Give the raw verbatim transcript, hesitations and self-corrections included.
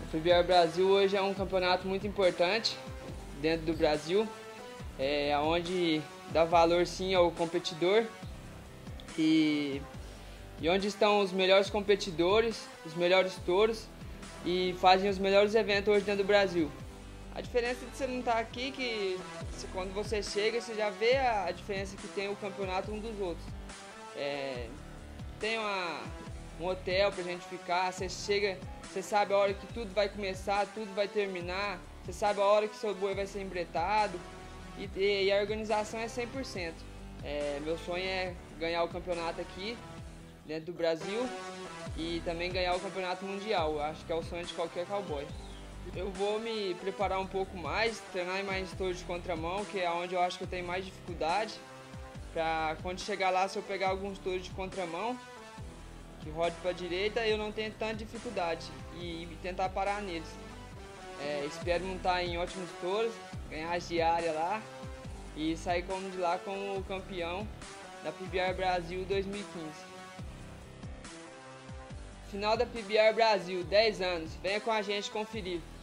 O P B R Brasil hoje é um campeonato muito importante dentro do Brasil, é, onde dá valor sim ao competidor e, e onde estão os melhores competidores, os melhores touros e fazem os melhores eventos hoje dentro do Brasil. A diferença de você não estar aqui, que quando você chega, você já vê a diferença que tem o campeonato um dos outros. É, tem uma, um hotel pra gente ficar, você chega, você sabe a hora que tudo vai começar, tudo vai terminar, você sabe a hora que seu boi vai ser embretado e, e a organização é cem por cento. É, meu sonho é ganhar o campeonato aqui dentro do Brasil e também ganhar o campeonato mundial. Eu acho que é o sonho de qualquer cowboy. Eu vou me preparar um pouco mais, treinar em mais touros de contramão, que é onde eu acho que eu tenho mais dificuldade, para quando chegar lá, se eu pegar alguns touros de contramão que rode para a direita, eu não tenho tanta dificuldade e, e tentar parar neles. É, espero montar em ótimos touros, ganhar as diárias lá e sair como de lá como campeão da P B R Brasil dois mil e quinze. Final da P B R Brasil, dez anos, venha com a gente conferir.